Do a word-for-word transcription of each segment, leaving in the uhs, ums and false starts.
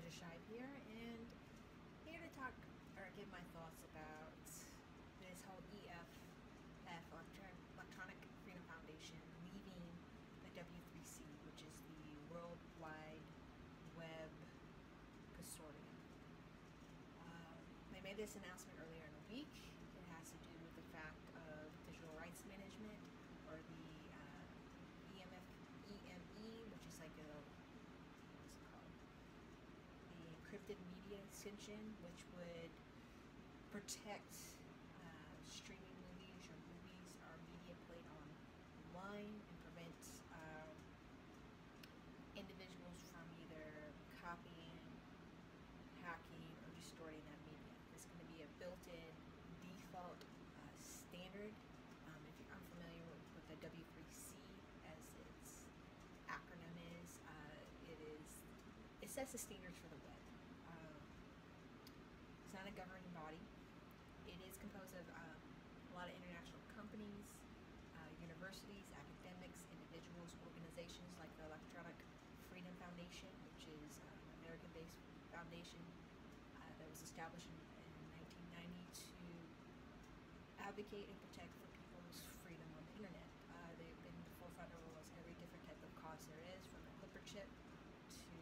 Shive here, and here to talk or give my thoughts about this whole E F F, Electronic Freedom Foundation, leaving the W three C, which is the World Wide Web Consortium. Uh, they made this announcement earlier in the week. It has to do with the fact of digital rights management, or the uh, E M F, E M E, which is like a what's it called? The encrypted media extension, which would protect uh, streaming movies or movies or media played online and prevent um, individuals from either copying, hacking, or distorting that media. It's going to be a built-in default uh, standard. Um, if you're unfamiliar with, with the W three C, as its acronym is, uh, it is it sets the standards for the web. Um, it's not a governing body. It is composed of um, a lot of international companies, uh, universities, academics, individuals, organizations like the Electronic Freedom Foundation, which is um, an American-based foundation uh, that was established in, in nineteen ninety to advocate and protect for people's freedom on the internet. Uh, they've been the forefront of almost every different type of cause there is, from the Clipper chip to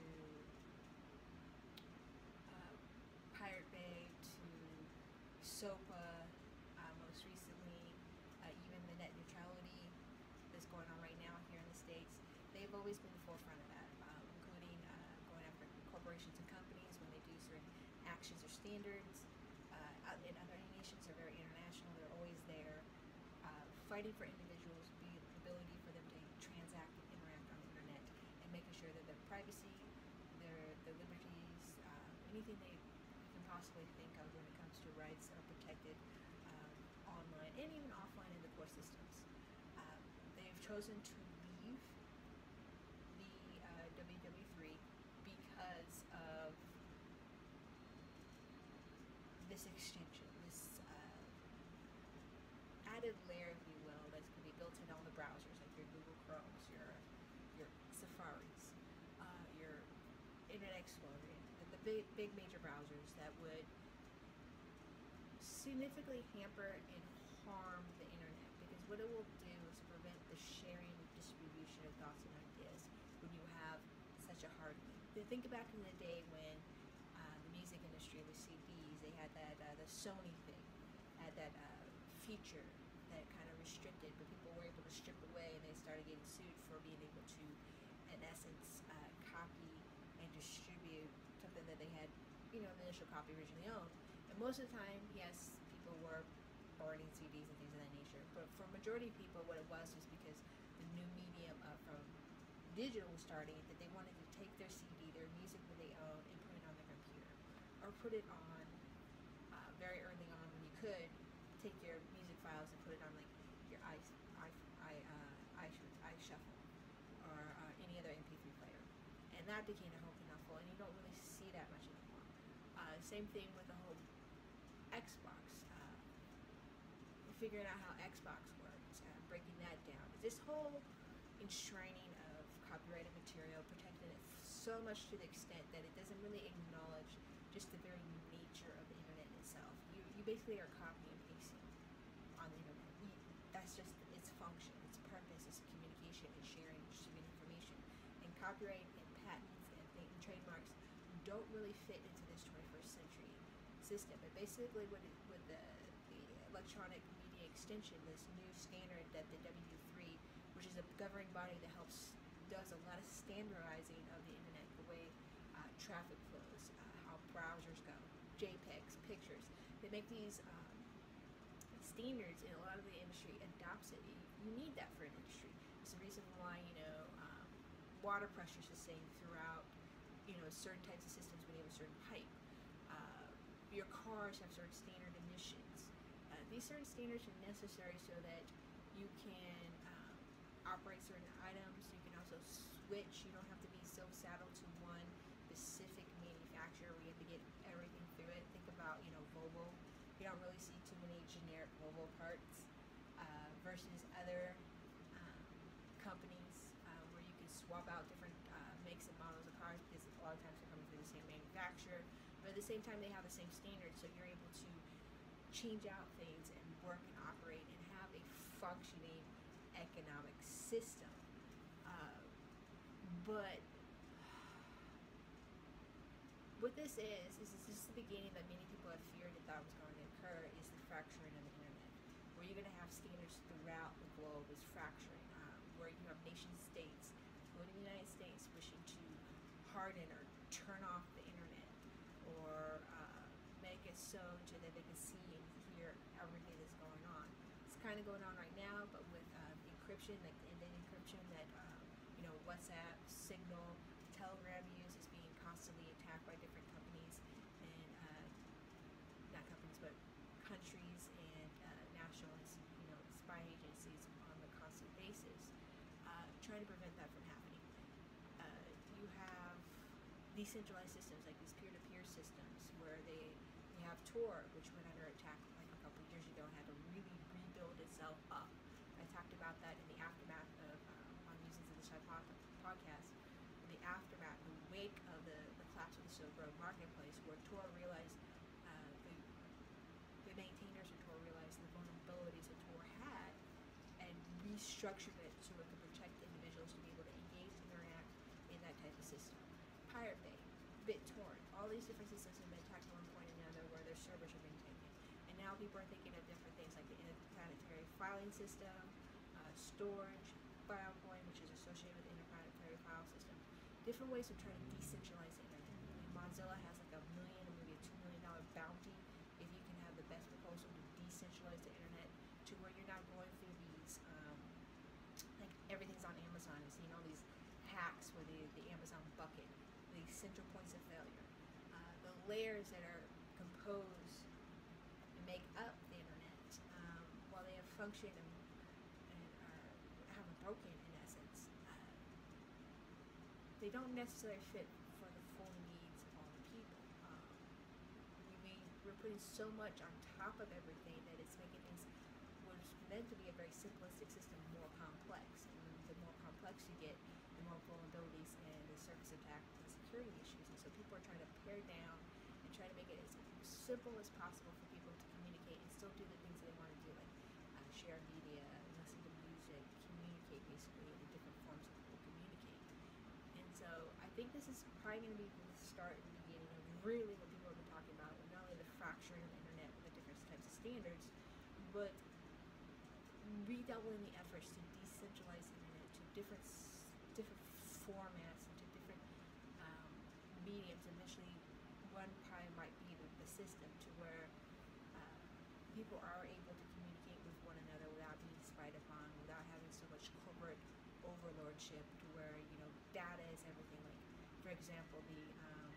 uh, Pirate Bay to SOPA, uh, most recently uh, even the net neutrality that's going on right now here in the States. They've always been the forefront of that, um, including uh, going after corporations and companies when they do certain actions or standards. Uh, in other nations, are very international. They're always there, uh, fighting for individuals, be the ability for them to transact and interact on the internet, and making sure that their privacy, their their liberties, uh, anything they you can possibly think of when it comes to rights are protected um, online and even offline in the core systems. Um, they've chosen to leave the uh, W W three because of this extension, this uh, added layer, if you will, that's going to be built in all the browsers, like your Google Chromes, your your Safaris, uh, your Internet Explorer, the, the big, big major browsers that would significantly hamper and harm the internet, because what it will do is prevent the sharing and distribution of thoughts and ideas when you have such a hard link. Think back in the day when Uh, the music industry with C Ds, they had that, uh, the Sony thing, had that uh, feature that kind of restricted, but people were able to strip away, and they started getting sued for being able to, in essence, uh, copy and distribute something that they had, you know, the initial copy originally owned. And most of the time, yes, people were burning C Ds and things of that nature, but for a majority of people, what it was was because the new medium uh, from digital was starting, that they wanted to take their C D, their music that they own, and put it on their computer, or put it on uh, very early on when you could take your music files and put it on like your i i i uh, i, I shuffle or uh, any other M P three player, and that became a whole thing, and you don't really see that much anymore. Uh, same thing with the whole Xbox. Uh, figuring out how Xbox works, uh, breaking that down. This whole enshrining of copyrighted material, protecting it so much to the extent that it doesn't really acknowledge just the very nature of the internet itself. You, you basically are copying and pasting on the internet. You, that's just its function, its purpose is communication and sharing and distributing information. And copyright and patents and, and trademarks don't really fit into this twenty-first century system. But basically with, it, with the, the electronic media extension, this new standard that the W three, which is a governing body that helps, does a lot of standardizing of the internet, the way uh, traffic flows, uh, how browsers go, JPEGs, pictures. They make these um, standards, and a lot of the industry adopts it. You, you need that for an industry. It's the reason why, you know, um, water pressure is the same throughout, you know, certain types of systems when you have a certain pipe. Uh, your cars have certain standard emissions. Uh, these certain standards are necessary so that you can um, operate certain items. You can also switch. You don't have to be so saddled to one specific manufacturer where you have to get everything through it. Think about, you know, Volvo. You don't really see too many generic Volvo parts uh, versus other um, companies uh, where you can swap out different uh, makes and models of cars, because a lot of times they're coming through the same manufacturer. the same time they have the same standards, so you're able to change out things and work and operate and have a functioning economic system. Uh, but what this is, is this is the beginning that many people have feared and thought was going to occur, is the fracturing of the internet, where you're going to have standards throughout the globe is fracturing, um, where you have nation states, including the United States, wishing to harden or turn off the internet, or uh, make it so that they can see and hear everything that's going on. It's kind of going on right now, but with uh, encryption, like end-to-end encryption, that um, you know, WhatsApp, Signal, Telegram use is being constantly attacked by different companies and uh, not companies, but countries and uh, national, you know, spy agencies on a constant basis, uh, trying to prevent that from happening. Uh, you have decentralized systems like these peer-to-peer systems where they, they have Tor, which went under attack like a couple of years ago and had to really rebuild itself up. I talked about that in the aftermath of um, on Musings of the Shy podcast. In the aftermath, the wake of the, the collapse of the Silk Road Marketplace, where Tor realized, uh, the, the maintainers of Tor realized the vulnerabilities that Tor had and restructured it so it could protect individuals to be able to engage and interact in that type of system. Pirate Bay, BitTorrent, all these different systems have been attacked at one point or another where their servers are being taken. And now people are thinking of different things like the interplanetary filing system, uh, storage, FileCoin, which is associated with the interplanetary file system. Different ways of trying to decentralize the internet. I mean, Mozilla has like a million or maybe a two million dollar bounty if you can have the best proposal to decentralize the internet to where you're not going through these, um, like everything's on Amazon and seeing all these hacks with the, the Amazon bucket, the central points of failure, uh, the layers that are composed and make up the internet, um, while they have functioned and, and are, haven't broken in essence. Uh, they don't necessarily fit for the full needs of all the people. Um, we, we're putting so much on top of everything that it's making things what was meant to be a very simplistic system more complex. And the more complex you get, the more vulnerabilities and the surface attacks and security issues. And so people are trying to pare down and try to make it as simple as possible for people to communicate and still do the things that they want to do, like uh, share media, listen to music, communicate basically in the different forms that people communicate. And so I think this is probably going to be the start and the beginning of really what people have been talking about, not only the fracturing of the internet with the different types of standards, but redoubling the efforts to decentralize the internet to different different formats and to different um, mediums. Initially, one probably might be the, the system to where uh, people are able to communicate with one another without being spied upon, without having so much corporate overlordship to where, you know, data is everything. Like, for example, the um,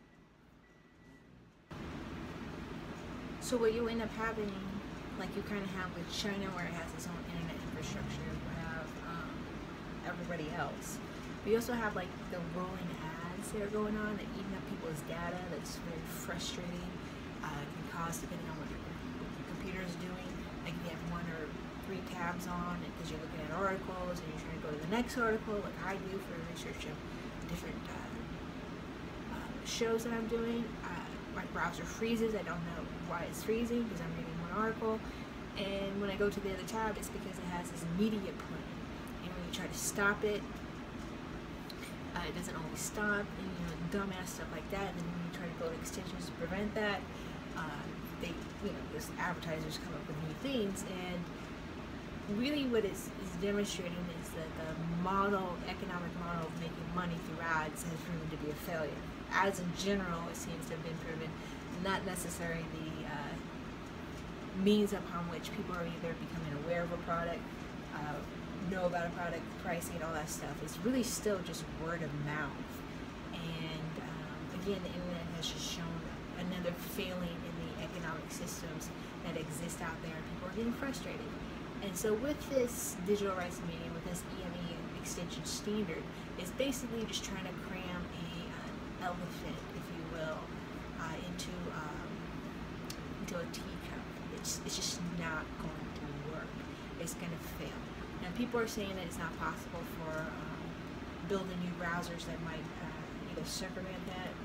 so what you end up having, like you kind of have with China, where it has its own internet infrastructure, you have um, everybody else. We also have like the rolling ads that are going on that eating up people's data. That's very frustrating. Uh, it can cause, depending on what your, what your computer is doing, like if you have one or three tabs on because you're looking at articles and you're trying to go to the next article, like I do for research of different uh, uh, shows that I'm doing. Uh, my browser freezes. I don't know why it's freezing because I'm reading one article, and when I go to the other tab, it's because it has this media playing. And when you try to stop it, uh, it doesn't always stop, and you know, dumbass stuff like that. And then when you try to go to extensions to prevent that, uh, they, you know, those advertisers come up with new things. And really, what it's, it's demonstrating is that the model, economic model of making money through ads has proven to be a failure. Ads in general, it seems to have been proven, not necessarily the uh, means upon which people are either becoming aware of a product, uh, know about a product, pricing, and all that stuff. It's really still just word of mouth. And um, again, the internet has just shown another failing in the economic systems that exist out there, and people are getting frustrated. And so with this digital rights media, with this E M E extension standard, it's basically just trying to cram a, an elephant, if you will, uh, into um, into a teacup. It's, it's just not going to work. It's going to fail. Now, people are saying that it's not possible for um, building new browsers that might uh, either circumvent that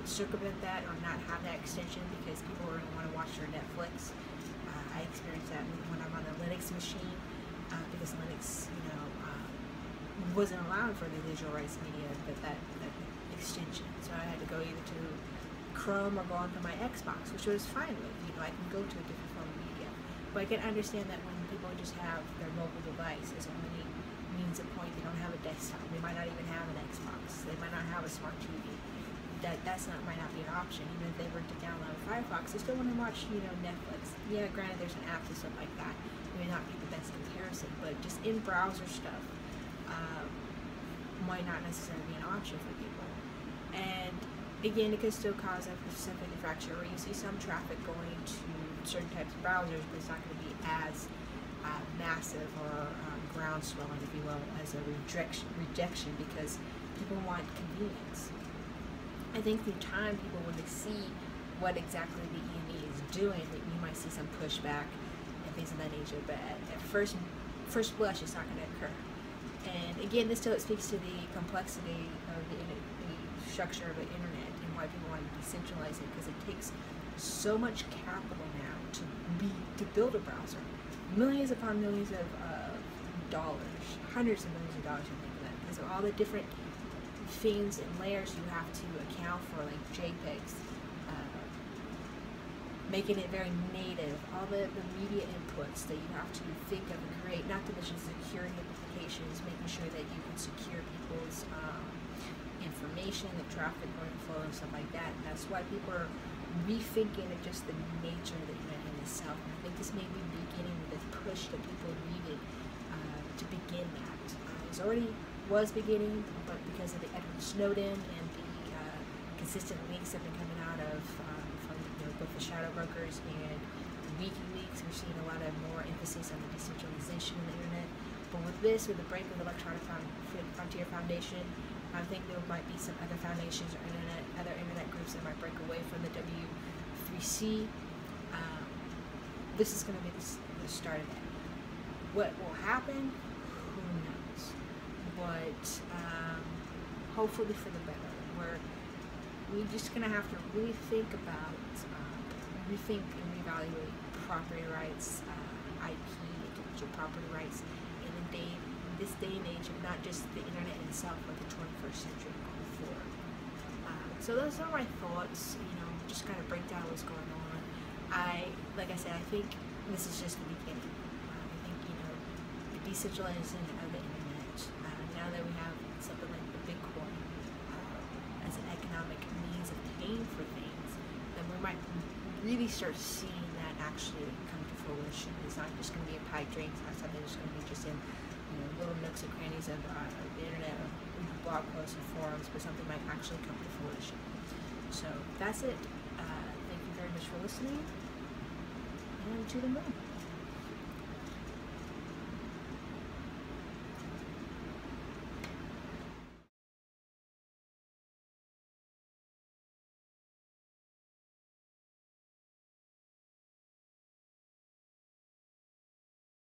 circumvent that or not have that extension because people are going to want to watch their Netflix. Uh, I experience that when I'm on a Linux machine uh, because Linux, you know, uh, wasn't allowed for the digital rights media, but that, that extension. So I had to go either to Chrome or go onto my Xbox, which was fine with. You know, I can go to a different form of media. But I can understand that when people just have their mobile device as only means of point, they don't have a desktop. They might not even have an Xbox. They might not have a smart T V. That that's not might not be an option. Even if they were to download Firefox, they still want to watch, you know, Netflix. Yeah, granted, there's an app and stuff like that. It may not be the best comparison, but just in browser stuff uh, might not necessarily be an option for people. And again, it could still cause a specific infraction where you see some traffic going to certain types of browsers, but it's not going to be as uh, massive or um, groundswelling, if you will, as a rejection, rejection because people want convenience. I think through time, people, when they see what exactly the E M E is doing, that you might see some pushback and things of that nature, but at, at first, first blush, it's not going to occur. And again, this still speaks to the complexity of the, the structure of the internet and why people want to decentralize it, because it takes so much capital now to be to build a browser, millions upon millions of uh, dollars, hundreds of millions of dollars, I think of that, because of all the different things and layers you have to account for, like JPEGs, uh, making it very native, all the, the media inputs that you have to think of and create, not to mention security implications, making sure that you can secure people's um, information, the traffic going flow and stuff like that. And that's why people are rethinking of just the nature of the internet in itself. And I think this may be beginning with this push that people needed uh, to begin that. Uh, it's already was beginning, but because of the Edward Snowden and the uh, consistent leaks that have been coming out of um, from you know, both the shadow brokers and WikiLeaks, we're seeing a lot of more emphasis on the decentralization of the internet. But with this, with the break of the Electronic Frontier Foundation, I think there might be some other foundations or internet, other internet groups that might break away from the W three C. Um, this is going to be the, the start of that. What will happen? Who knows? But um, hopefully for the better. We're we're just gonna have to really think about, um, rethink and reevaluate property rights, uh, I P, intellectual property rights, in the day, in this day and age of not just the internet itself, but the twenty-first century going forward. Uh, so those are my thoughts. You know, just kind of break down what's going on. I, like I said, I think this is just the beginning. Uh, I think you know, the decentralization of the internet. Now that we have something like the Bitcoin uh, as an economic means of paying for things, then we might really start seeing that actually come to fruition. It's not just going to be a pipe dream. It's not something that's going to be just in you know, little nooks and crannies of, uh, of the internet, or blog posts and forums, but something might actually come to fruition. So that's it. Uh, thank you very much for listening, and to the moon.